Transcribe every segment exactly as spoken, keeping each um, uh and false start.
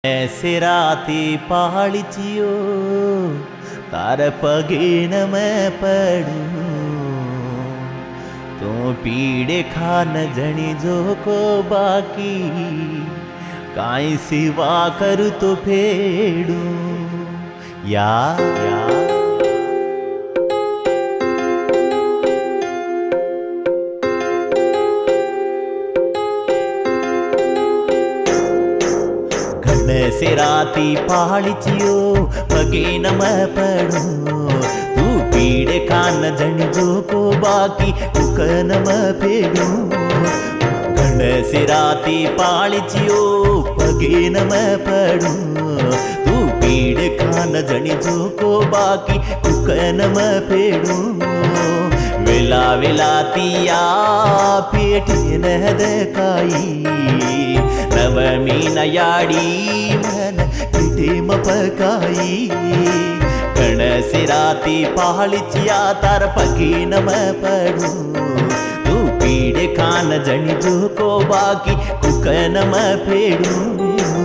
ऐसे राती पहाड़िचियो तार पगेन मैं पड़ू तो पीड़े खान जनी जो को बाकी काई सिवा करू तो फेड़ू या, या से राती पहाड़िचियो पगे न मैं पड़ू तू पीड़े खान जन जो को बाकी कुकन मैं फेड़ू घन से राती पहाड़िचियो पगे न मैं पड़ू तू पीड़े खान जन जो को बाकी कुकन मैं फेड़ू वेला वेला तिया पेटे न दकाई नवमी नयाड़ी मन पिटे मपकाई कण से राती पहाड़िचिया तार पगी न मैं पड़ू तू पीड़े खान जनी जो को बाकी कुकन मैं फेड़ू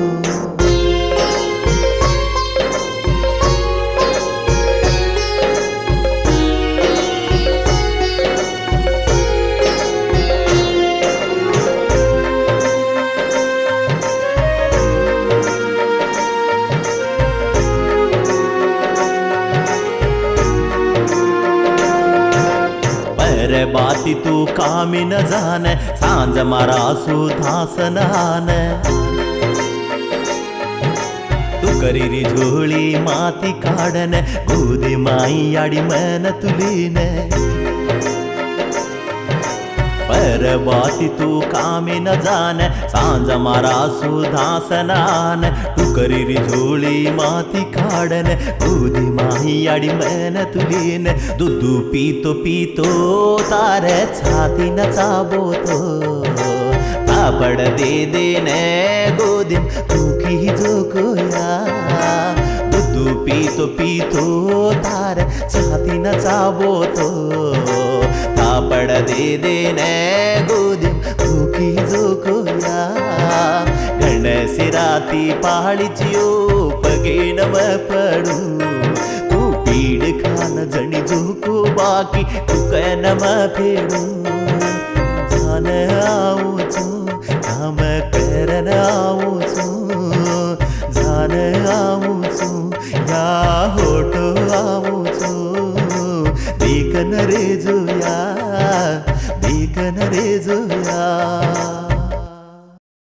बाती तू कामी न जाने सांज मारा सुधासनान तू करीरी झोळी माती काढन गोदी माई आडी मन तुलीन पर बाती तू कामी न जाने सांज मारा सुधासनान तू करीरी झोळी माती काढन गोदी माई आडी मन तुलीन दूधू पीतो पीतो तार छाती न चाबोतो तापड दे देने गोदीम तूकी जो कोया दूधू पीतो पीतो तार छाती न चाबोतो तापड दे देने गोदीम तूकी जो कोया घन से राती पहाड़िचियो पगे न मैं पड़ू तू पीड़ खान जनी जो को बाकी कुकन मैं फेड़ू जान आऊं जो काम